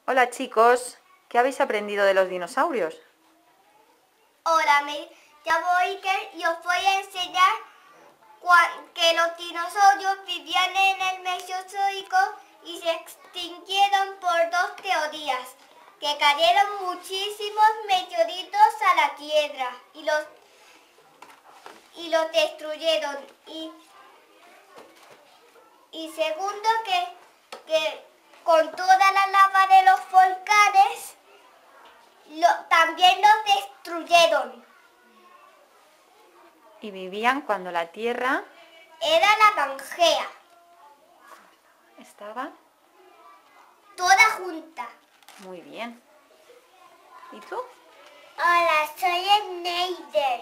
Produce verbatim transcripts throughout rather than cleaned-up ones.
Hola chicos, ¿qué habéis aprendido de los dinosaurios? Hola, me llamo Iker y os voy a enseñar que los dinosaurios vivían en el Mesozoico y se extinguieron por dos teorías, que cayeron muchísimos meteoritos a la Tierra y los, y los destruyeron. Y, y segundo, que, que con toda la lava de los volcanes lo, también los destruyeron. Y vivían cuando la Tierra Era la Pangea. estaba Toda junta. muy bien. ¿Y tú? Hola, soy el Neider.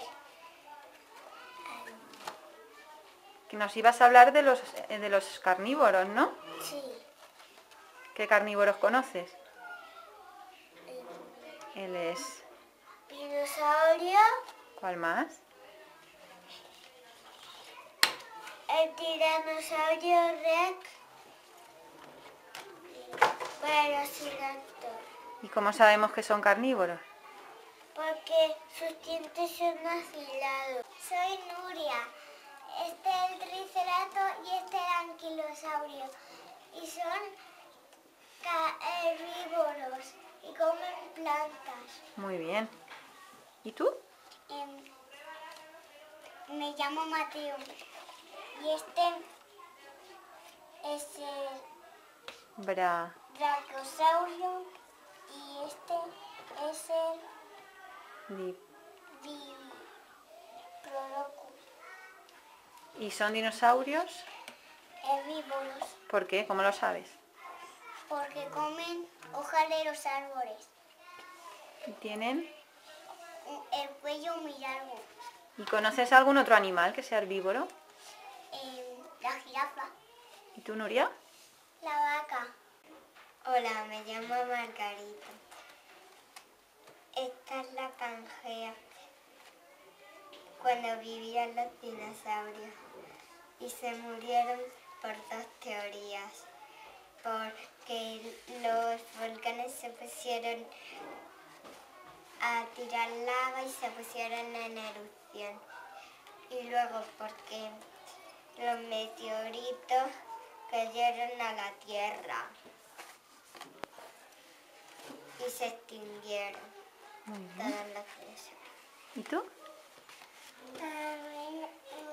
Que nos ibas a hablar de los, de los carnívoros, ¿no? Sí. ¿Qué carnívoros conoces? Él es... Dinosaurio, ¿Cuál más? el tiranosaurio rex, velociraptor. ¿Y cómo sabemos que son carnívoros? Porque sus dientes son afilados. Soy Nuria. Este es el triceratops y este es el anquilosaurio. Y son herbívoros y comen plantas. Muy bien. ¿Y tú? Eh, me llamo Mateo. Y este es el Bra... Brachiosaurus y este es el Di- Diplodocus. ¿Y son dinosaurios? Herbívoros, ¿Por qué? ¿Cómo lo sabes? porque comen hojas de los árboles. ¿Y tienen? El cuello muy largo. ¿Y conoces algún otro animal que sea herbívoro? Eh, la jirafa. ¿Y tú, Nuria? La vaca. Hola, me llamo Margarita. Esta es la Pangea, cuando vivían los dinosaurios y se murieron por dos teorías, porque los volcanes se pusieron a tirar lava y se pusieron en erupción, y luego porque los meteoritos cayeron a la Tierra y se extinguieron todos los dinosaurios. ¿Y tú? Eh,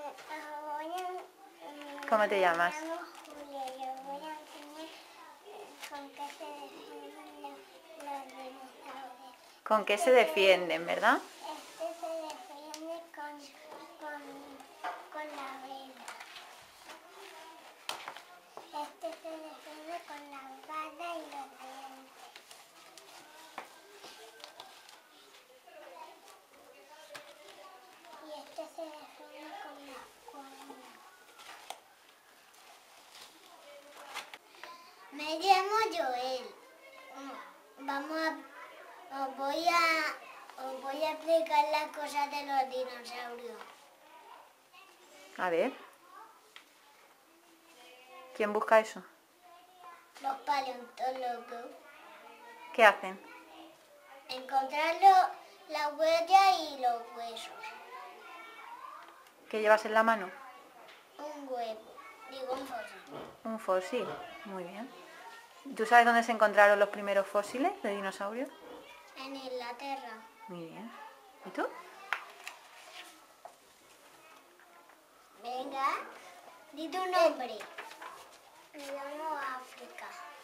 ¿Cómo te llamas? Me llamo Julia y os voy a enseñar con qué se defienden los, los dinosaurios. ¿Con qué se defienden, verdad? Este se defiende con, con, con la arena. Este se defiende con la espada y los dientes. Y este se defiende con las cuernas. Me llamo Joel. Vamos a, os voy a, os voy a explicar las cosas de los dinosaurios. A ver. ¿Quién busca eso? Los paleontólogos. ¿Qué hacen? Encontrar lo- la huella y los huesos. ¿Qué llevas en la mano? Un huevo, digo un fósil. Un fósil. Muy bien. ¿Tú sabes dónde se encontraron los primeros fósiles de dinosaurios? En Inglaterra. Muy bien. ¿Y tú? Venga, di tu nombre. Me llamo África.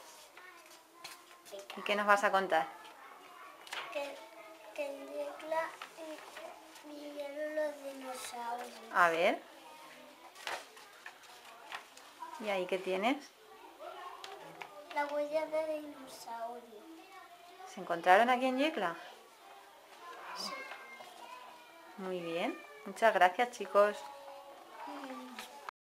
¿Y qué nos vas a contar? Que, que en Yecla vivieron los dinosaurios. A ver. ¿Y ahí qué tienes? La huella de dinosaurio. ¿Se encontraron aquí en Yecla? Sí. Muy bien. Muchas gracias, chicos. Mm.